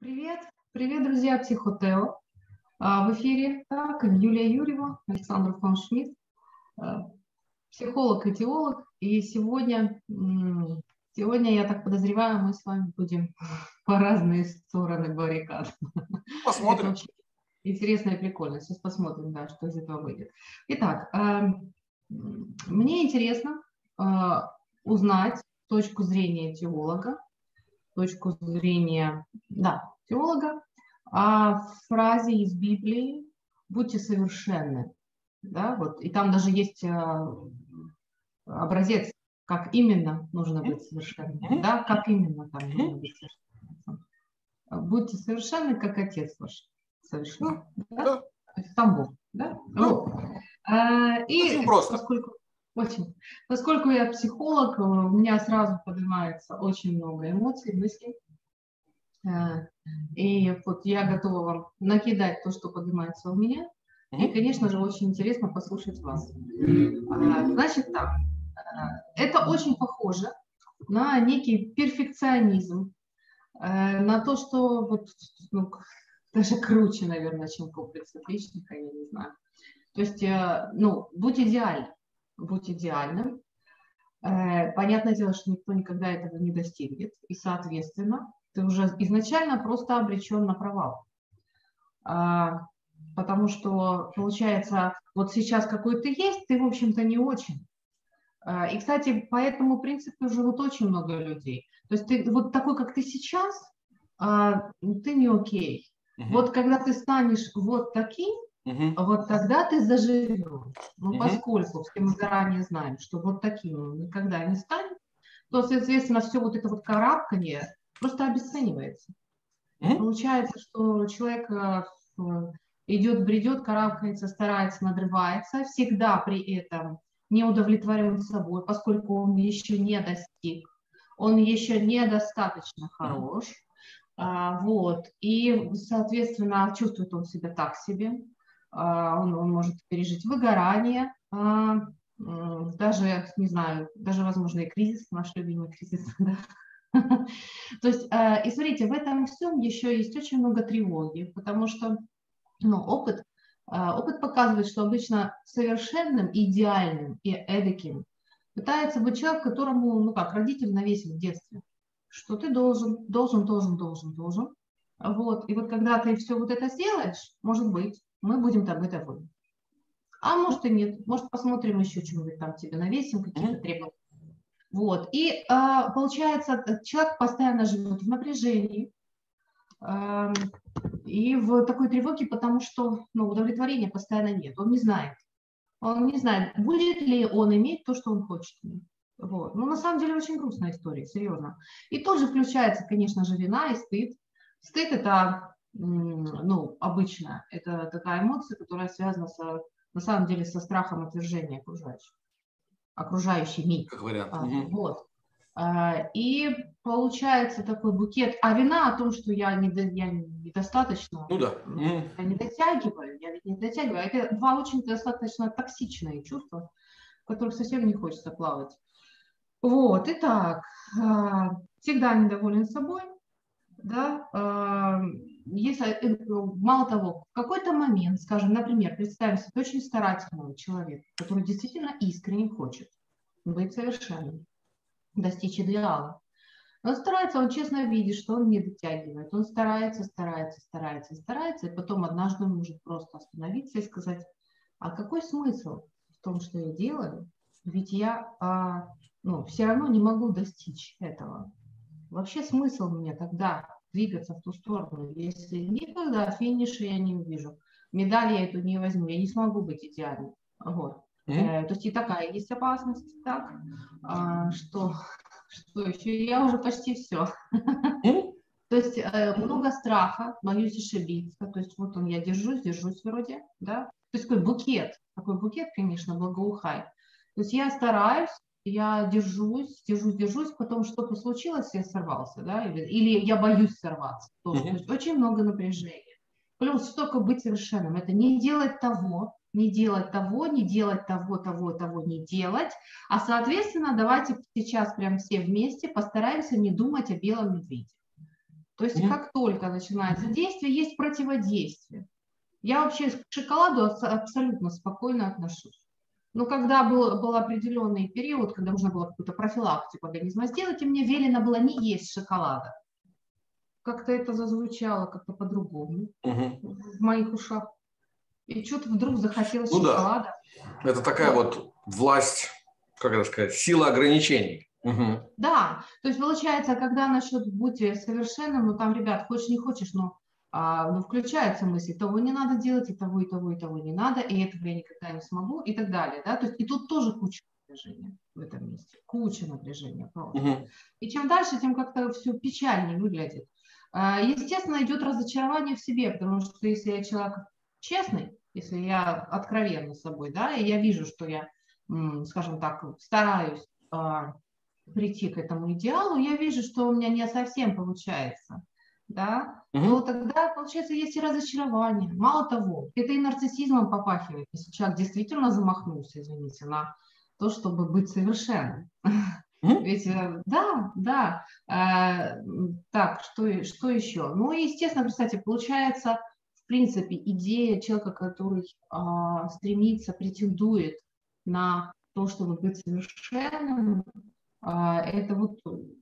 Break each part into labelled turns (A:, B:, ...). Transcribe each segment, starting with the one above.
A: Привет, привет, друзья, Психотео. В эфире Юлия Юрьева, Александр фон Шмидт, психолог и теолог. И сегодня, я так подозреваю, мы с вами будем по разные стороны баррикад.
B: Посмотрим.
A: Это очень интересно и прикольно. Сейчас посмотрим, да, что из этого выйдет. Итак, мне интересно узнать точку зрения теолога, точку зрения, теолога, о фразе из Библии «Будьте совершенны». Да, вот, и там даже есть образец, как именно нужно быть совершенным. Да, как именно там нужно быть совершенным. Будьте совершенны, как Отец ваш совершенный. Да? То есть там Бог. Да? Вот. И
B: очень просто.
A: Поскольку я психолог, у меня сразу поднимается очень много эмоций, мыслей. И вот я готова вам накидать то, что поднимается у меня. И, конечно же, очень интересно послушать вас. Значит так, это очень похоже на некий перфекционизм, на то, что вот, даже круче, наверное, чем комплекс отличника, я не знаю. То есть, будь идеальным. Понятное дело, что никто никогда этого не достигнет. И, соответственно, ты уже изначально просто обречен на провал. Потому что, получается, вот сейчас какой ты есть, ты, в общем-то, не очень. И, кстати, по этому принципу живут очень много людей. То есть ты вот такой, как ты сейчас, ты не окей. Вот когда ты станешь вот таким, вот тогда ты заживешь. Поскольку все мы заранее знаем, что вот таким он никогда не станет, то, соответственно, все вот это вот карабканье просто обесценивается. Получается, что человек идет, бредет, карабкается, старается, надрывается, всегда при этом не удовлетворен собой, поскольку он еще не достиг, он еще недостаточно хорош. Вот. И, соответственно, чувствует он себя так себе. Он может пережить выгорание, даже, не знаю, даже, возможно, и кризис, наш любимый кризис. Да? То есть, и смотрите, в этом всем еще есть очень много тревоги, потому что опыт показывает, что обычно совершенным, идеальным и эдаким пытается быть человек, которому, родитель навесил в детстве, что ты должен. Вот. И вот когда ты все вот это сделаешь, может быть, мы будем тобой довольны. А может и нет. Может, посмотрим еще что-нибудь там тебе навесим, какие-то требования. Вот. И получается, человек постоянно живет в напряжении и в такой тревоге, потому что удовлетворения постоянно нет. Он не знает, будет ли он иметь то, что он хочет. Вот. На самом деле очень грустная история, серьезно. И тут же включается, конечно же, вина и стыд. Стыд – это, обычно, это такая эмоция, которая связана, на самом деле, со страхом отвержения окружающими.
B: Как вариант.
A: Вот. И получается такой букет. А вина о том, что я недостаточно, я не дотягиваю. Это два очень достаточно токсичные чувства, в которых совсем не хочется плавать. Вот, итак, всегда недоволен собой, да, если, мало того, в какой-то момент, скажем, например, представим себе очень старательного человека, который действительно искренне хочет быть совершенным, достичь идеала. Он старается, он честно видит, что он не дотягивает, он старается, и потом однажды он может просто остановиться и сказать, а какой смысл в том, что я делаю, ведь я все равно не могу достичь этого. Вообще смысл мне тогда двигаться в ту сторону, если никогда финиша я не увижу, медаль я эту не возьму, я не смогу быть идеальной. Вот. То есть и такая есть опасность, так, что еще, я уже почти все. То есть много страха, боюсь ошибиться, то есть вот я держусь вроде, да, то есть такой букет, конечно, благоухай. То есть я стараюсь, я держусь, потом что-то случилось, я сорвался, да, или я боюсь сорваться. То есть очень много напряжения. Плюс столько быть совершенным, это не делать того, не делать, а, соответственно, давайте сейчас прям все вместе постараемся не думать о белом медведе. То есть как только начинается действие, есть противодействие. Я вообще к шоколаду абсолютно спокойно отношусь. Но когда был определенный период, когда нужно было какую-то профилактику организма сделать, и мне велено было не есть шоколада. Как-то это зазвучало как-то по-другому в моих ушах. И что-то вдруг захотелось шоколада.
B: Да. Это такая вот власть, как это сказать, сила ограничений.
A: Да, то есть получается, когда насчет «будь совершенным», ну там, ребят, хочешь не хочешь, но включается мысль, того не надо делать, и того, и того, и того не надо, и этого я никогда не смогу, и так далее. Да? То есть и тут тоже куча напряжения в этом месте, куча напряжения просто. И чем дальше, тем как-то все печальнее выглядит. Естественно, идет разочарование в себе, потому что если я человек честный, если я откровенна с собой, да, и я вижу, что я, скажем так, стараюсь прийти к этому идеалу, я вижу, что у меня не совсем получается, да, то тогда, получается, есть и разочарование. Мало того, это и нарциссизмом попахивает, если человек действительно замахнулся, извините, на то, чтобы быть совершенным. Ведь, да. Так, что еще? Ну, и, естественно, кстати, получается, в принципе, идея человека, который стремится, претендует на то, чтобы быть совершенным, это вот,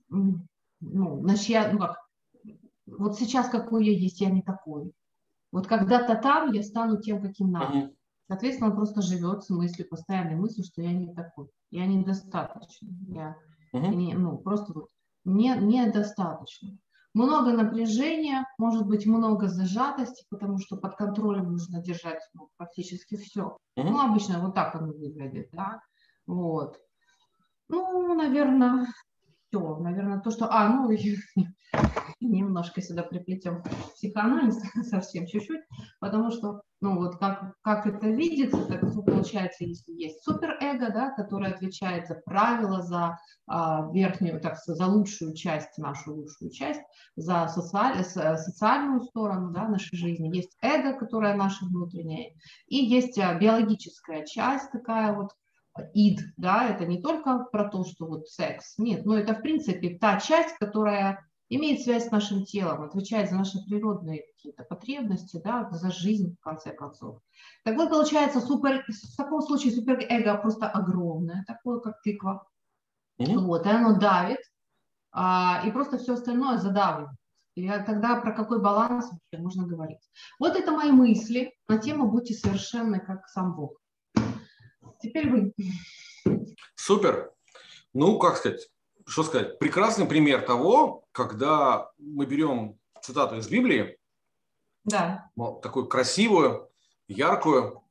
A: вот сейчас какой я есть, я не такой. Вот когда-то там я стану тем, каким надо. Соответственно, он просто живет с мыслью, постоянной мыслью, что я не такой, я недостаточный, я просто вот недостаточно. Много напряжения, может быть, много зажатости, потому что под контролем нужно держать практически все. Ну, обычно вот так оно выглядит, да. Вот. Ну, наверное, все. Наверное, то, что... немножко сюда приплетем психоанализ, совсем чуть-чуть, потому что, вот как это видится, так получается, если есть суперэго, да, которое отвечает за правила, за верхнюю, за лучшую часть, нашу лучшую часть, за социальную сторону, да, нашей жизни. Есть эго, которое наше внутреннее, и есть биологическая часть такая вот, ид, да, это не только про то, что вот секс, нет, но это, в принципе, та часть, которая имеет связь с нашим телом, отвечает за наши природные какие-то потребности, да, за жизнь, в конце концов. Так вот, получается, в таком случае суперэго просто огромное, такое, как тыква. Вот, и оно давит, и просто все остальное задавливает. И тогда про какой баланс вообще можно говорить? Вот это мои мысли на тему «Будьте совершенны, как сам Бог». Теперь вы.
B: Супер. Ну, как сказать, что сказать, прекрасный пример того, когда мы берем цитату из Библии,
A: да,
B: такую красивую, яркую,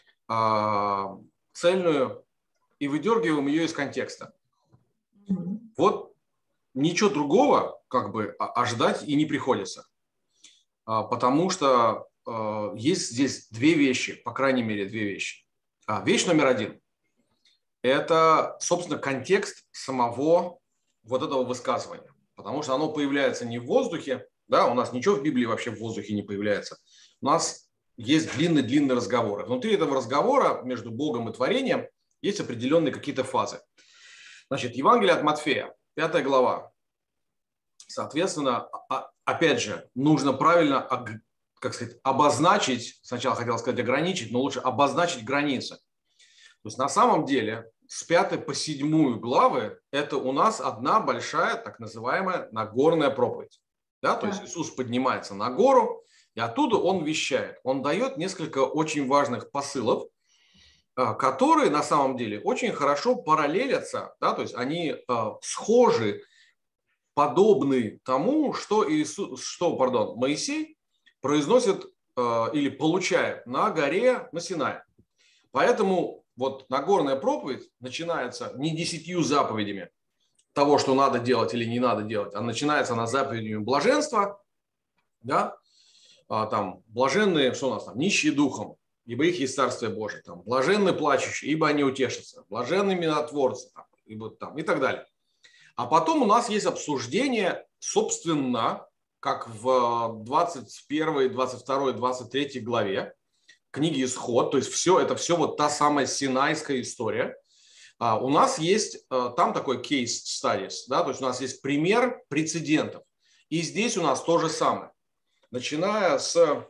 B: цельную, и выдергиваем ее из контекста. Вот ничего другого как бы ожидать и не приходится. Потому что есть здесь две вещи, по крайней мере, две вещи. Вещь номер один – это, собственно, контекст самого вот этого высказывания. Потому что оно появляется не в воздухе, да, у нас ничего в Библии вообще в воздухе не появляется. У нас есть длинный-длинный разговор. Внутри этого разговора между Богом и творением есть определенные какие-то фазы. Значит, Евангелие от Матфея, 5 глава. Соответственно, опять же, нужно правильно, как сказать, обозначить, сначала хотел сказать ограничить, но лучше обозначить границы. То есть на самом деле с 5 по 7 главы это у нас одна большая так называемая Нагорная проповедь. Да? То есть Иисус поднимается на гору, и оттуда Он вещает. Он дает несколько очень важных посылов, которые на самом деле очень хорошо параллелятся, да? То есть они схожи, подобны тому, что Моисей произносит или получает на горе на Синае. Поэтому вот Нагорная проповедь начинается не 10 заповедями того, что надо делать или не надо делать, а начинается она заповедями блаженства, да, там блаженные, что у нас там, нищие духом, ибо их есть Царствие Божие, там, блаженные плачущие, ибо они утешатся, блаженные миротворцы, и так далее. А потом у нас есть обсуждение, собственно, как в 21, 22, 23 главе книги «Исход», то есть это все вот та самая синайская история. У нас есть там такой case studies, да, то есть у нас есть пример прецедентов. И здесь у нас то же самое. Начиная с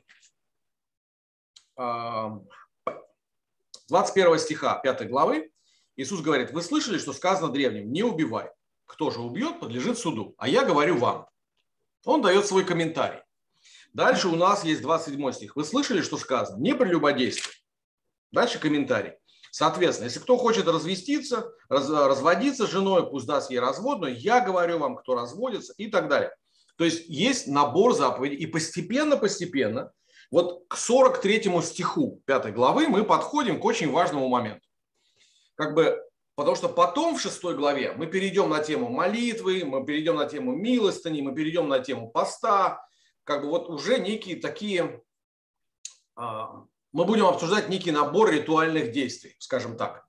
B: 21 стиха 5 главы, Иисус говорит: вы слышали, что сказано древним: не убивай. Кто же убьет, подлежит суду. А я говорю вам. Он дает свой комментарий. Дальше у нас есть 27 стих. Вы слышали, что сказано: не прелюбодействуй. Дальше комментарий. Соответственно, если кто хочет развеститься, разводиться с женой, пусть даст ей разводную. Я говорю вам, кто разводится, и так далее. То есть есть набор заповедей. И постепенно, вот к 43 стиху 5 главы мы подходим к очень важному моменту. Потому что потом в 6 главе мы перейдем на тему молитвы, мы перейдем на тему милостыни, мы перейдем на тему поста. Вот уже некие такие... Мы будем обсуждать некий набор ритуальных действий, скажем так.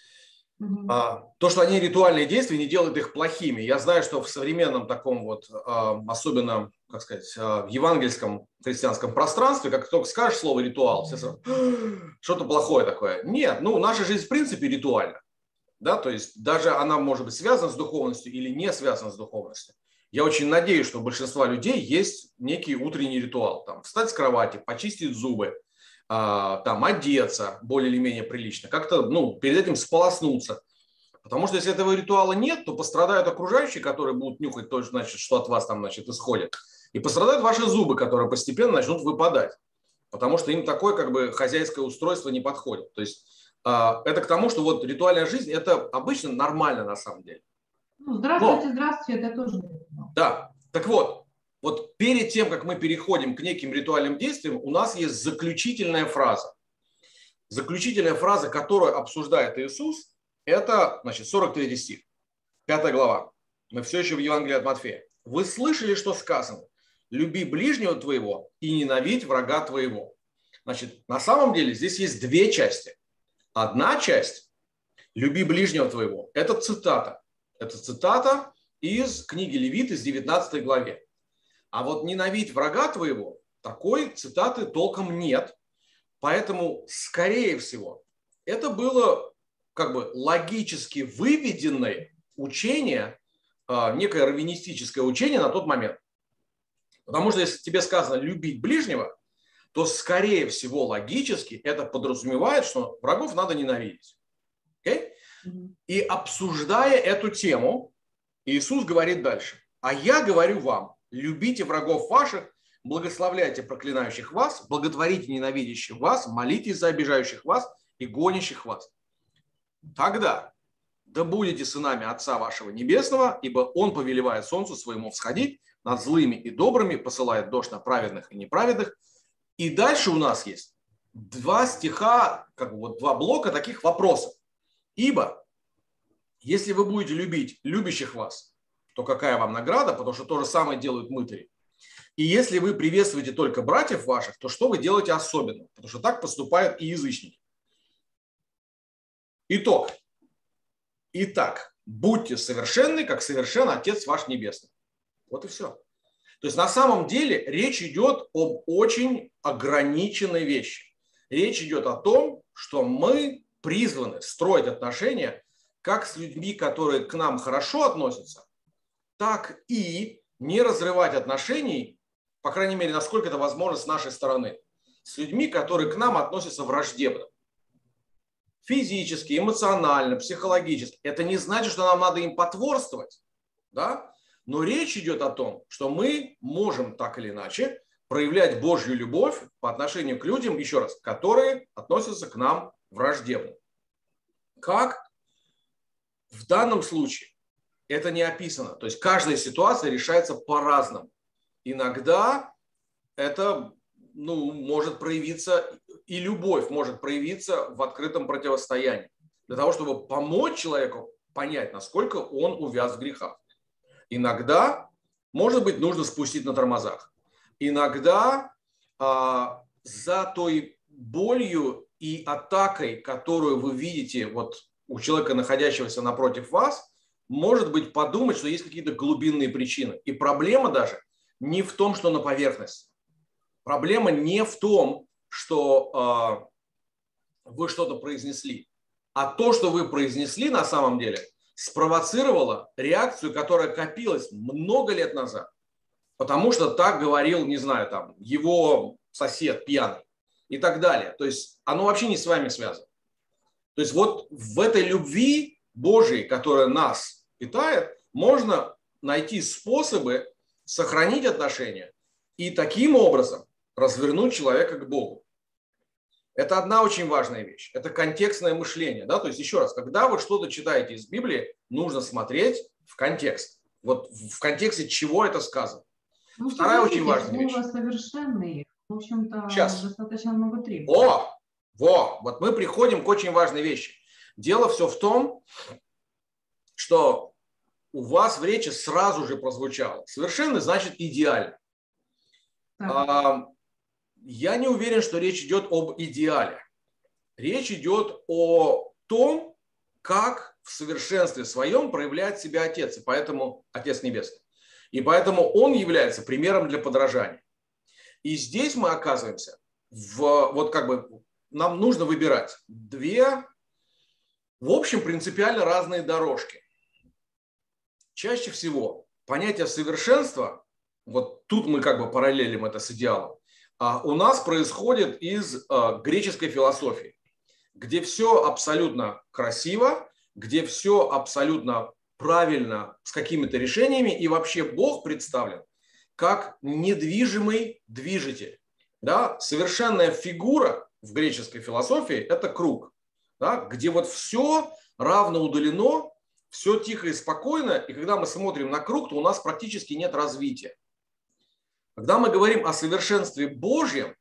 B: То, что они ритуальные действия, не делает их плохими. Я знаю, что в современном таком особенно, в евангельском христианском пространстве, как только скажешь слово ритуал, все сразу, что-то плохое такое. Нет, наша жизнь в принципе ритуальна. Да, то есть даже она может быть связана с духовностью или не связана с духовностью. Я очень надеюсь, что у большинства людей есть некий утренний ритуал. Встать с кровати, почистить зубы, одеться более или менее прилично, как-то перед этим сполоснуться. Потому что если этого ритуала нет, то пострадают окружающие, которые будут нюхать то, что от вас исходит. И пострадают ваши зубы, которые постепенно начнут выпадать. Потому что им такое хозяйское устройство не подходит. То есть это к тому, что ритуальная жизнь – это обычно нормально на самом деле.
A: Здравствуйте, это тоже.
B: Да, так вот перед тем, как мы переходим к неким ритуальным действиям, у нас есть заключительная фраза. Заключительная фраза, которую обсуждает Иисус, это 43 стих, 5 глава. Мы все еще в Евангелии от Матфея. Вы слышали, что сказано: люби ближнего твоего и ненавидь врага твоего. На самом деле здесь есть две части. Одна часть – люби ближнего твоего. Это цитата. Это цитата из книги Левит, из 19 главе. А ненавидь врага твоего, такой цитаты толком нет. Поэтому, скорее всего, это было логически выведенное учение, некое раввинистическое учение на тот момент. Потому что если тебе сказано любить ближнего, то, скорее всего, логически это подразумевает, что врагов надо ненавидеть. Okay? И обсуждая эту тему, Иисус говорит дальше: а я говорю вам, любите врагов ваших, благословляйте проклинающих вас, благотворите ненавидящих вас, молитесь за обижающих вас и гонящих вас. Тогда да будете сынами Отца вашего Небесного, ибо Он повелевает солнцу своему всходить над злыми и добрыми, посылает дождь на праведных и неправедных. И дальше у нас есть 2 стиха, 2 блока таких вопросов. Ибо если вы будете любить любящих вас, то какая вам награда? Потому что то же самое делают мытари. И если вы приветствуете только братьев ваших, то что вы делаете особенно? Потому что так поступают и язычники. Итог. Итак, будьте совершенны, как совершен Отец ваш Небесный. Вот и все. То есть на самом деле речь идет об очень ограниченной вещи. Речь идет о том, что мы призваны строить отношения как с людьми, которые к нам хорошо относятся, так и не разрывать отношений, по крайней мере, насколько это возможно с нашей стороны, с людьми, которые к нам относятся враждебно. Физически, эмоционально, психологически. Это не значит, что нам надо им потворствовать, да? Но речь идет о том, что мы можем так или иначе проявлять Божью любовь по отношению к людям, еще раз, которые относятся к нам враждебно. Как? В данном случае это не описано. То есть каждая ситуация решается по-разному. Иногда это может проявиться, и любовь может проявиться в открытом противостоянии. Для того, чтобы помочь человеку понять, насколько он увяз в грехах. Иногда, может быть, нужно спустить на тормозах. Иногда за той болью и атакой, которую вы видите у человека, находящегося напротив вас, может быть, подумать, что есть какие-то глубинные причины. И проблема даже не в том, что на поверхности. Проблема не в том, что вы что-то произнесли, а то, что вы произнесли на самом деле, спровоцировало реакцию, которая копилась много лет назад. потому что так говорил, не знаю, там, его сосед пьяный и так далее. То есть оно вообще не с вами связано. То есть вот в этой любви Божьей, которая нас питает, можно найти способы сохранить отношения и таким образом развернуть человека к Богу. Это одна очень важная вещь. Это контекстное мышление. Да? То есть, еще раз, когда вы что-то читаете из Библии, нужно смотреть в контекст. Вот в контексте чего это сказано.
A: Ну,
B: вторая очень важная вещь.
A: Слово «совершенный», в общем-то,
B: Сейчас.
A: достаточно много требует.
B: Вот мы приходим к очень важной вещи. Дело все в том, что у вас в речи сразу же прозвучало. Совершенный значит идеальный. Я не уверен, что речь идет об идеале. Речь идет о том, как в совершенстве своем проявляет себя Отец, и поэтому Отец Небесный. И поэтому Он является примером для подражания. И здесь мы оказываемся нам нужно выбирать две, в общем, принципиально разные дорожки. Чаще всего понятие совершенства, вот тут мы параллелим это с идеалом, у нас происходит из греческой философии, где все абсолютно красиво, где все абсолютно правильно с какими-то решениями, и вообще Бог представлен как недвижимый движитель. Да? Совершенная фигура в греческой философии – это круг, да? Где вот все равно удалено, все тихо и спокойно, и когда мы смотрим на круг, то у нас практически нет развития. Когда мы говорим о совершенстве Божьем,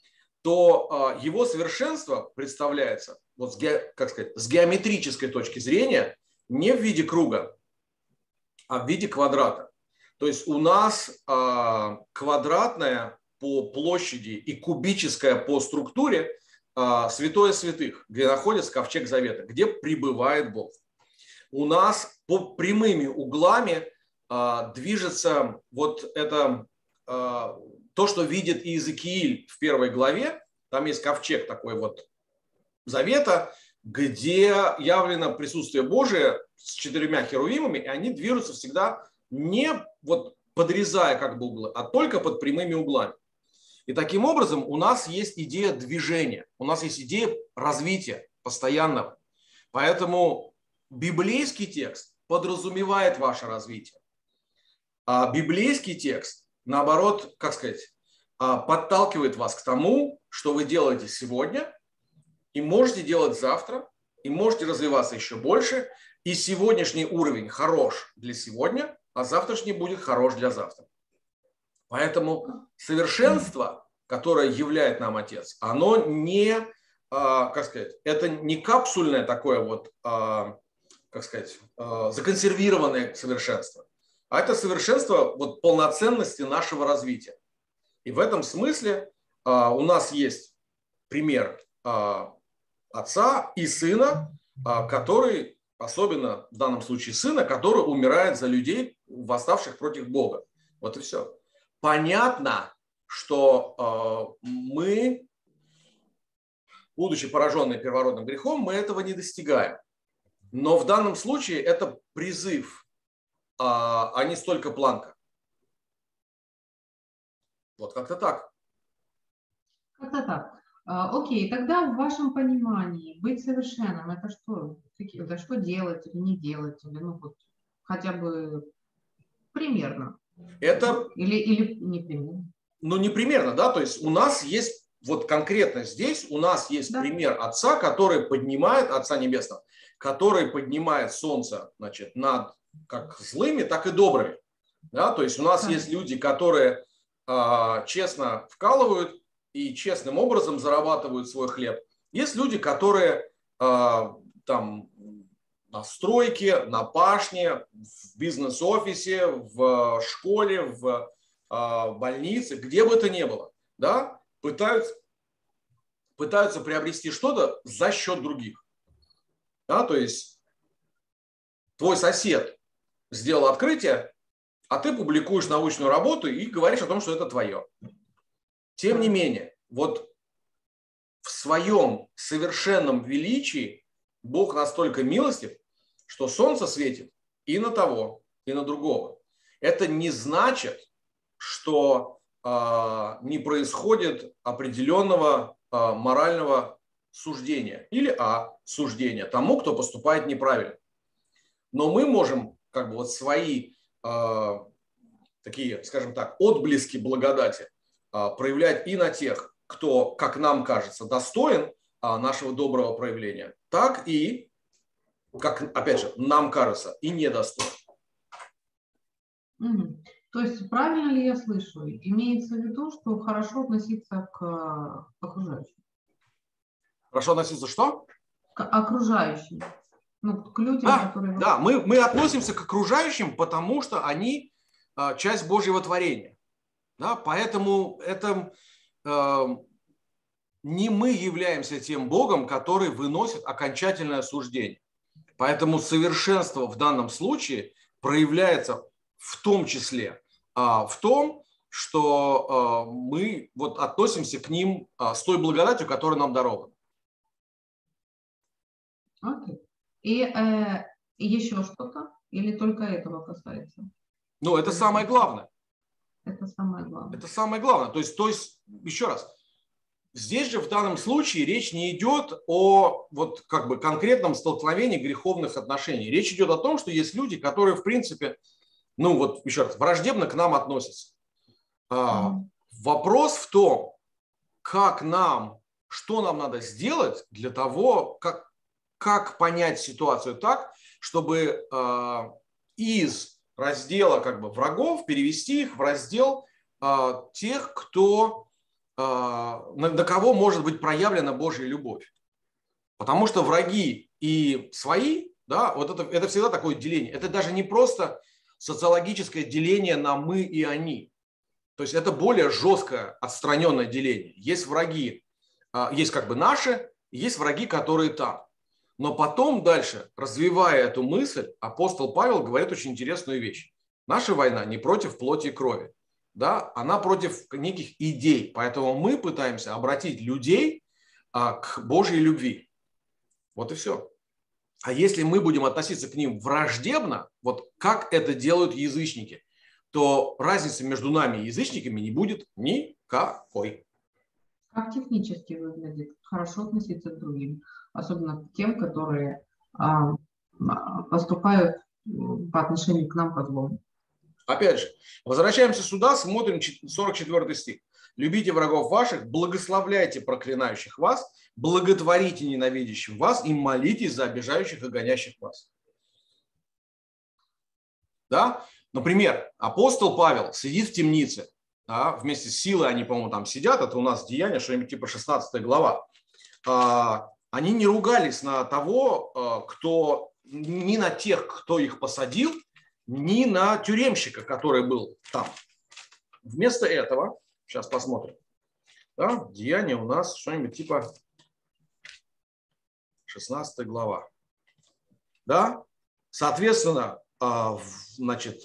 B: то его совершенство представляется с геометрической точки зрения не в виде круга, а в виде квадрата. То есть у нас квадратная по площади и кубическая по структуре святое святых, где находится ковчег завета, где пребывает Бог. У нас по прямыми углами движется вот это то, что видит Иезекииль в 1 главе. Там есть ковчег такой вот завета, где явлено присутствие Божие с 4 херувимами, и они движутся всегда не вот подрезая углы, а только под прямыми углами. И таким образом у нас есть идея движения, у нас есть идея развития постоянного. Поэтому библейский текст подразумевает ваше развитие. А библейский текст, наоборот, подталкивает вас к тому, что вы делаете сегодня, и можете делать завтра, и можете развиваться еще больше, и сегодняшний уровень хорош для сегодня, а завтрашний будет хорош для завтра. Поэтому совершенство, которое являет нам Отец, оно не, это не капсульное такое законсервированное совершенство, а это совершенство полноценности нашего развития. И в этом смысле у нас есть пример Отца и Сына, который, особенно в данном случае Сына, который умирает за людей, восставших против Бога. Вот и все. Понятно, что мы, будучи пораженные первородным грехом, мы этого не достигаем. Но в данном случае это призыв, а не столько планка. Вот как-то так.
A: Как-то так. Окей, тогда в вашем понимании быть совершенным – это что? Это что делать или не делать? Или, хотя бы примерно.
B: Это...
A: Или не примерно?
B: Не примерно, да. То есть у нас есть, конкретно здесь у нас есть пример Отца, который поднимает, Отца Небесного, который поднимает солнце, над как злыми, так и добрыми. Да? То есть у нас есть люди, которые честно вкалывают и честным образом зарабатывают свой хлеб. Есть люди, которые там на стройке, на пашне, в бизнес-офисе, в школе, в больнице, где бы то ни было, да, пытаются приобрести что-то за счет других. Да, то есть твой сосед сделал открытие, а ты публикуешь научную работу и говоришь о том, что это твое. Тем не менее, в своем совершенном величии Бог настолько милостив, что солнце светит и на того, и на другого. Это не значит, что не происходит определенного морального суждения или суждения тому, кто поступает неправильно. Но мы можем как бы вот свои такие, скажем так, отблески благодати проявлять и на тех, кто, как нам кажется, достоин нашего доброго проявления, так и, как, опять же, нам кажется, и недостоин.
A: То есть правильно ли я слышу? Имеется в виду, что хорошо относиться к окружающим?
B: Хорошо относиться что?
A: К окружающим. Ну, к людям, которые...
B: Да, мы относимся к окружающим, потому что они часть Божьего творения. Да, поэтому это не мы являемся тем Богом, который выносит окончательное суждение. Поэтому совершенство в данном случае проявляется в том числе в том, что мы вот относимся к ним с той благодатью, которая нам дарована.
A: Okay. И еще что-то? Или только этого касается?
B: Ну, это самое главное.
A: Это самое главное.
B: Это самое главное. То есть, еще раз, здесь же в данном случае речь не идет о вот как бы конкретном столкновении греховных отношений. Речь идет о том, что есть люди, которые, в принципе, ну вот еще раз, враждебно к нам относятся. Вопрос в том, что нам надо сделать для того, как понять ситуацию так, чтобы из раздела как бы врагов перевести их в раздел тех, на кого может быть проявлена Божья любовь. Потому что враги и свои, да, вот это всегда такое деление. Это даже не просто социологическое деление на мы и они. То есть это более жесткое, отстраненное деление. Есть враги, есть как бы наши, есть враги, которые там. Но потом дальше, развивая эту мысль, апостол Павел говорит очень интересную вещь. Наша война не против плоти и крови, да? Она против неких идей. Поэтому мы пытаемся обратить людей к Божьей любви. Вот и все. А если мы будем относиться к ним враждебно, вот как это делают язычники, то разницы между нами и язычниками не будет никакой.
A: Как технически выглядит хорошо относиться к другим, особенно к тем, которые поступают по отношению к нам по злому?
B: Опять же, возвращаемся сюда, смотрим 44 стих. «Любите врагов ваших, благословляйте проклинающих вас, благотворите ненавидящим вас и молитесь за обижающих и гонящих вас». Да? Например, апостол Павел сидит в темнице, да, вместе с Силой они, по-моему, там сидят, это у нас Деяния, что-нибудь типа 16 глава. Они не ругались на того, ни на тех, кто их посадил, ни на тюремщика, который был там. Вместо этого, сейчас посмотрим, да, Деяния у нас что-нибудь типа 16 глава. Да? Соответственно, значит,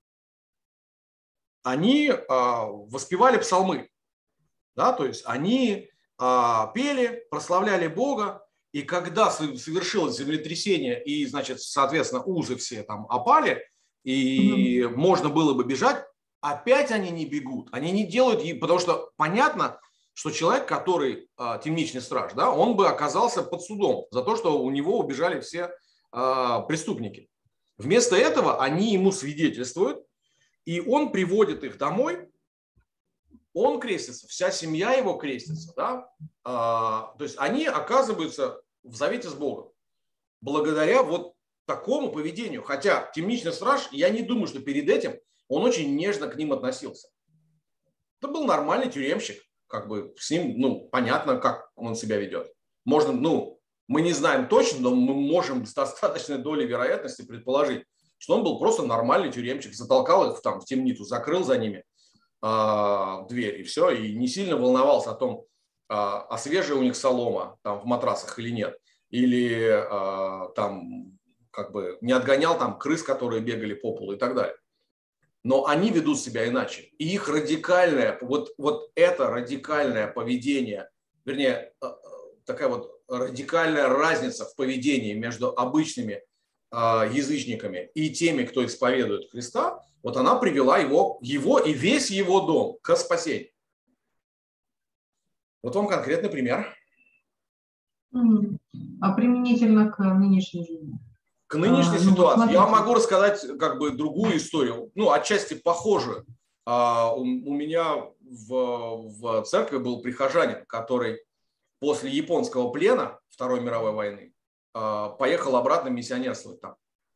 B: они воспевали псалмы, да, то есть они пели, прославляли Бога, и когда совершилось землетрясение, и, значит, соответственно, узы все там опали, и можно было бы бежать, опять они не бегут, они не делают, потому что понятно, что человек, который темничный страж, да, он бы оказался под судом за то, что у него убежали все преступники. Вместо этого они ему свидетельствуют, и он приводит их домой, он крестится, вся семья его крестится. Да? То есть они оказываются в завете с Богом благодаря вот такому поведению. Хотя темничный страж, я не думаю, что перед этим он очень нежно к ним относился. Это был нормальный тюремщик, как бы с ним, ну, понятно, как он себя ведет. Можно, ну, мы не знаем точно, но мы можем с достаточной долей вероятности предположить, что он был просто нормальный тюремщик, затолкал их там в темницу, закрыл за ними дверь и все, и не сильно волновался о том, а свежая у них солома там в матрасах или нет, или там как бы не отгонял там крыс, которые бегали по полу и так далее. Но они ведут себя иначе. И их радикальное, вот это радикальное поведение, вернее, такая вот радикальная разница в поведении между обычными язычниками и теми, кто исповедует Христа, вот она привела его и весь его дом к спасению. Вот вам конкретный пример.
A: А применительно к нынешней жизни?
B: К нынешней ситуации я могу рассказать как бы другую историю, ну, отчасти похожую. У меня в церкви был прихожанин, который после японского плена Второй мировой войны поехал обратно миссионерствовать там.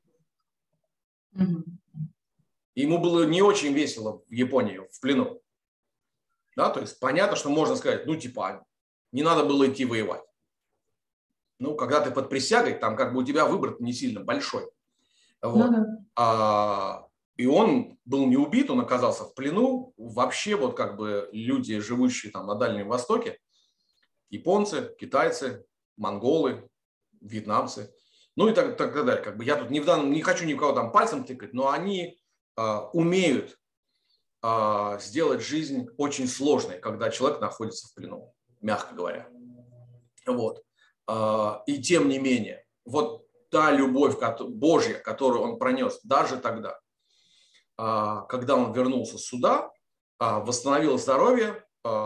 B: Ему было не очень весело в Японии, в плену. Да, то есть понятно, что можно сказать, ну, типа, не надо было идти воевать. Ну, когда ты под присягой, там как бы у тебя выбор не сильно большой. Вот. И он был не убит, он оказался в плену. Вообще вот как бы люди, живущие там на Дальнем Востоке, японцы, китайцы, монголы, вьетнамцы, ну и так далее. Как бы я тут не хочу никого там пальцем тыкать, но они умеют сделать жизнь очень сложной, когда человек находится в плену, мягко говоря. Вот. И тем не менее, вот та любовь Божья, которую он пронес даже тогда, когда он вернулся с суда, восстановил здоровье,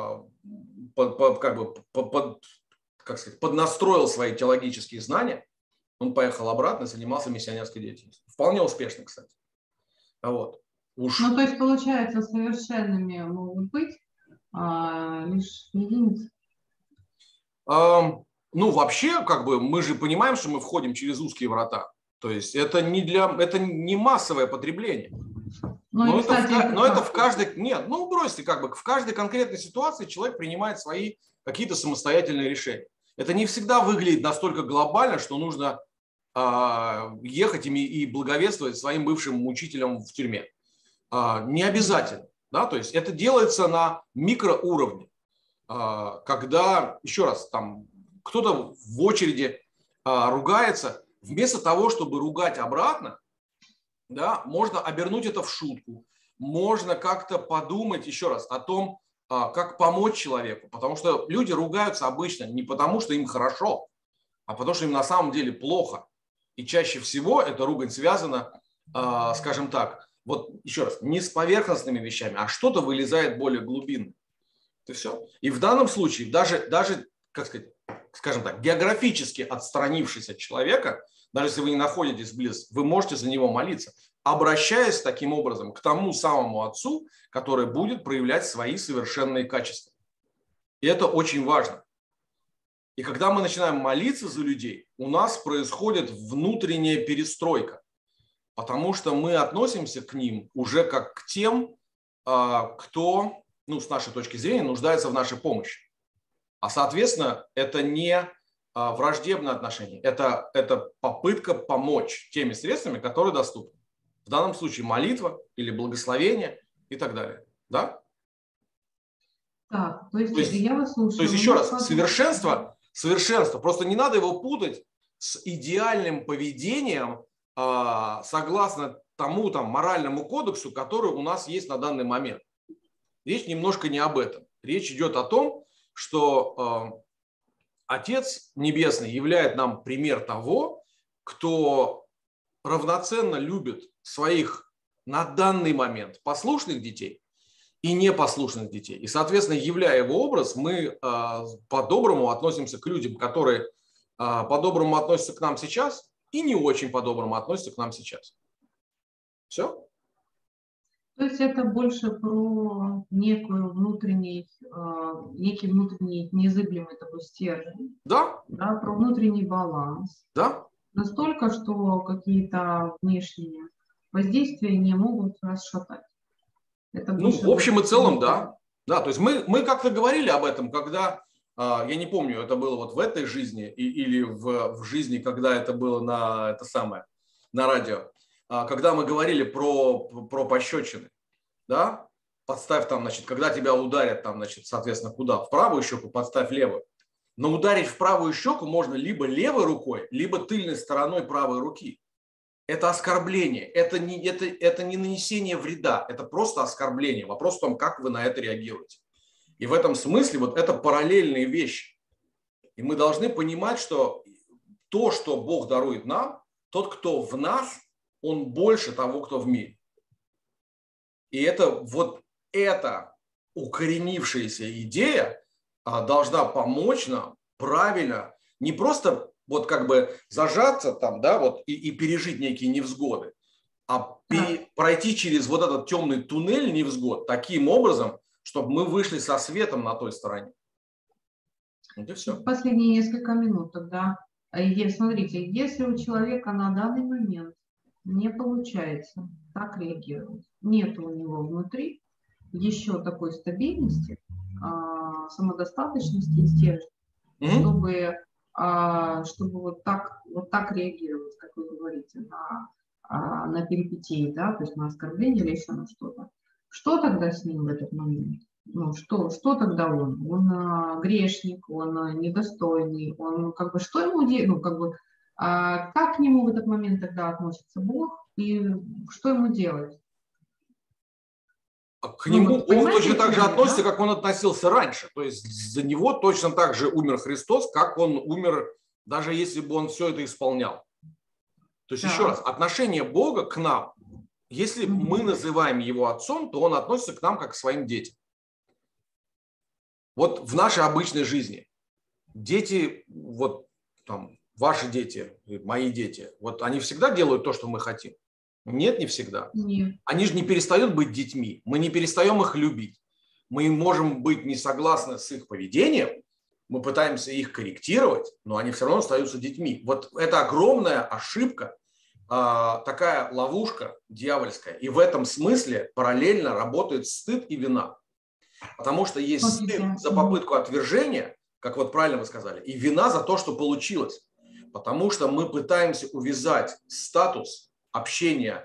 B: поднастроил свои теологические знания, он поехал обратно и занимался миссионерской деятельностью. Вполне успешно, кстати. Вот.
A: Ну, то есть, получается, совершенными могут быть лишь единицы?
B: Ну, вообще, как бы, мы же понимаем, что мы входим через узкие врата. То есть это не массовое потребление. Но это в каждой... Нет, ну бросьте, как бы в каждой конкретной ситуации человек принимает свои какие-то самостоятельные решения. Это не всегда выглядит настолько глобально, что нужно ехать и благовествовать своим бывшим учителям в тюрьме. Не обязательно. Да? То есть это делается на микроуровне. Когда, еще раз, там кто-то в очереди ругается, вместо того, чтобы ругать обратно, да, можно обернуть это в шутку, можно как-то подумать еще раз о том, как помочь человеку, потому что люди ругаются обычно не потому, что им хорошо, а потому что им на самом деле плохо. И чаще всего эта ругань связана, скажем так, вот еще раз, не с поверхностными вещами, а что-то вылезает более глубинно. И все. И в данном случае даже, как сказать, скажем так, географически отстранившись от человека, даже если вы не находитесь близко, вы можете за него молиться, обращаясь таким образом к тому самому Отцу, который будет проявлять свои совершенные качества. И это очень важно. И когда мы начинаем молиться за людей, у нас происходит внутренняя перестройка, потому что мы относимся к ним уже как к тем, кто, ну, с нашей точки зрения, нуждается в нашей помощи. А, соответственно, это не враждебное отношение, это попытка помочь теми средствами, которые доступны. В данном случае молитва или благословение и так далее. Да?
A: Так, то есть я вас слушаю.
B: То есть еще раз, совершенство, просто не надо его путать с идеальным поведением согласно тому там, моральному кодексу, который у нас есть на данный момент. Речь немножко не об этом. Речь идет о том, что Отец Небесный являет нам пример того, кто равноценно любит своих на данный момент послушных детей и непослушных детей. И, соответственно, являя его образ, мы по-доброму относимся к людям, которые по-доброму относятся к нам сейчас и не очень по-доброму относятся к нам сейчас. Все?
A: То есть это больше про некий внутренний незыблемый такой стержень.
B: Да.
A: Да, про внутренний баланс.
B: Да.
A: Настолько, что какие-то внешние воздействия не могут расшатать. Это
B: в общем и целом, да. Да, то есть мы как-то говорили об этом, когда, я не помню, это было вот в этой жизни или в жизни, когда это было на радио, когда мы говорили про пощечины, да, подставь там, значит, когда тебя ударят там, значит, соответственно, куда? В правую щеку, подставь левую. Но ударить в правую щеку можно либо левой рукой, либо тыльной стороной правой руки. Это оскорбление, это не нанесение вреда, это просто оскорбление. Вопрос в том, как вы на это реагируете. И в этом смысле вот это параллельные вещи. И мы должны понимать, что то, что Бог дарует нам, тот, кто в нас, он больше того, кто в мире. И это вот эта укоренившаяся идея должна помочь нам правильно, не просто вот как бы зажаться там, да, вот и пережить некие невзгоды, а пройти через вот этот темный туннель невзгод таким образом, чтобы мы вышли со светом на той стороне. Вот и все.
A: Последние несколько минут тогда. Смотрите, если у человека на данный момент не получается так реагировать, нет у него внутри еще такой стабильности, самодостаточности и стержня, чтобы вот так реагировать, как вы говорите, на перипетии, да, то есть на оскорбление или еще на что-то. Что тогда с ним в этот момент? Ну, что тогда он? Он грешник, он недостойный, он как бы, что ему делать, ну, как бы, как к нему в этот момент тогда относится Бог и что ему делать?
B: К нему вот, Бог точно так же относится, да? Как он относился раньше. То есть за него точно так же умер Христос, как он умер, даже если бы он все это исполнял. То есть еще раз, отношение Бога к нам, если мы называем его отцом, то он относится к нам как к своим детям. Вот в нашей обычной жизни дети, вот там ваши дети, мои дети, вот они всегда делают то, что мы хотим? Нет, не всегда.
A: Нет.
B: Они же не перестают быть детьми, мы не перестаем их любить. Мы можем быть не согласны с их поведением, мы пытаемся их корректировать, но они все равно остаются детьми. Вот это огромная ошибка, такая ловушка дьявольская. И в этом смысле параллельно работает стыд и вина. Потому что есть стыд за попытку отвержения, как вот правильно вы сказали, и вина за то, что получилось. Потому что мы пытаемся увязать статус общения,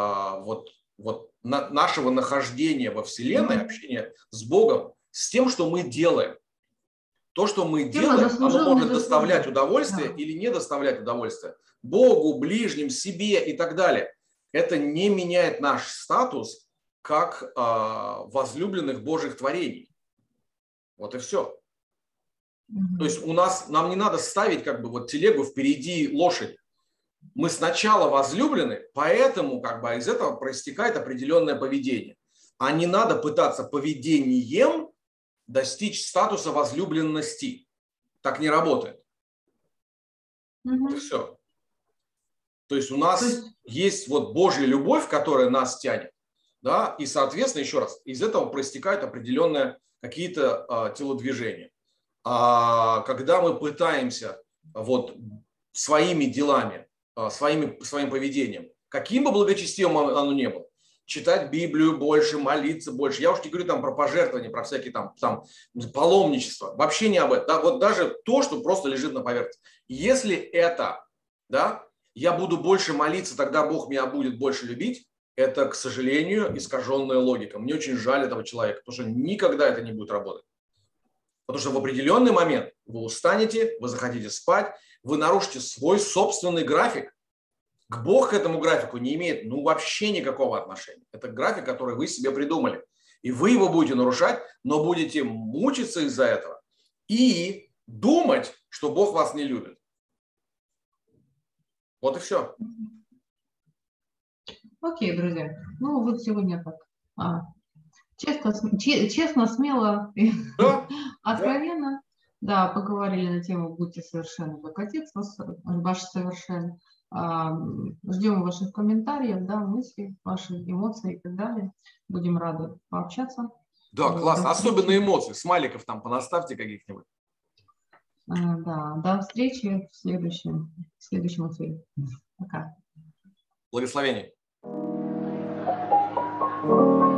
B: нашего нахождения во Вселенной, общения с Богом, с тем, что мы делаем. То, что мы делаем, оно может доставлять удовольствие или не доставлять удовольствие Богу, ближним, себе и так далее. Это не меняет наш статус как возлюбленных Божьих творений. Вот и все. То есть нам не надо ставить как бы вот телегу впереди лошади. Мы сначала возлюблены, поэтому как бы из этого проистекает определенное поведение. А не надо пытаться поведением достичь статуса возлюбленности. Так не работает. Вот и все. То есть у нас есть вот Божья любовь, которая нас тянет. Да? И, соответственно, еще раз, из этого проистекают определенные какие-то телодвижения. А когда мы пытаемся вот своими делами, своим поведением, каким бы благочестивым оно ни было, читать Библию больше, молиться больше. Я уж не говорю там про пожертвования, про всякие там паломничества. Вообще не об этом. Да, вот даже то, что просто лежит на поверхности. Если это, да, я буду больше молиться, тогда Бог меня будет больше любить, это, к сожалению, искаженная логика. Мне очень жаль этого человека, потому что никогда это не будет работать. Потому что в определенный момент вы устанете, вы захотите спать, вы нарушите свой собственный график. Бог к этому графику не имеет вообще никакого отношения. Это график, который вы себе придумали. И вы его будете нарушать, но будете мучиться из-за этого и думать, что Бог вас не любит. Вот и все.
A: Окей, друзья. Ну, вот сегодня так честно, смело и откровенно. Да, поговорили на тему «Будьте совершенны, как Отец ваш совершен». Ждем ваших комментариев, да, мыслей, ваши эмоции и так далее. Будем рады пообщаться.
B: Да, классно. Особенно эмоции. Смайликов там понаставьте каких-нибудь.
A: Да, до встречи в следующем эфире. Пока.
B: Благословений.